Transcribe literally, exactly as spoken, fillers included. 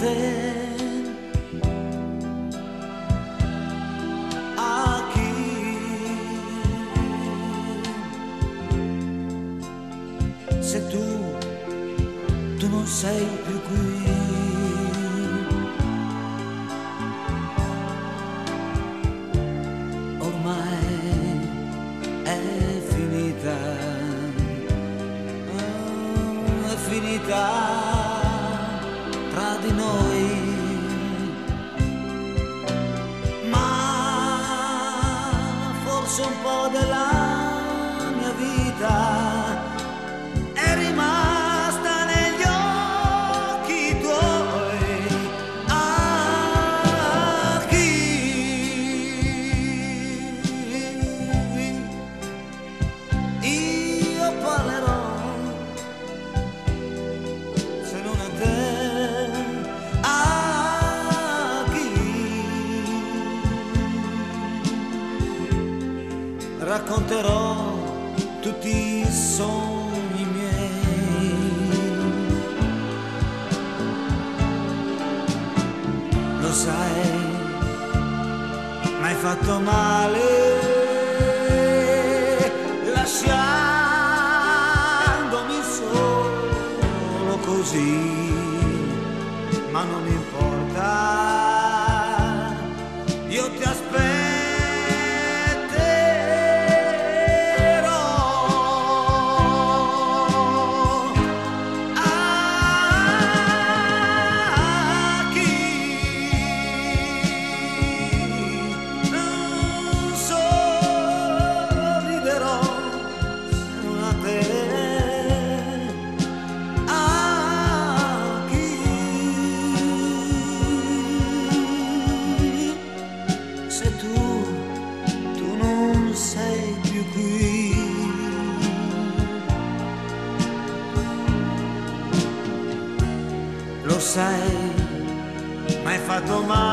te, a chi se tu, tu non sei più qui. Ormai è finita, oh, è finita tra di noi, ma forse un po' della mia vita è rimasta negli occhi tuoi. A chi io parlerò se non a te? A chi racconterò tutti i sogni miei? Lo sai, m'hai fatto male lasciandomi solo così, ma non importa, io ti aspetterò. A chi non sorriderò se non a te? A chi se tu, tu non sei più qui. Lo sai, m'hai fatto male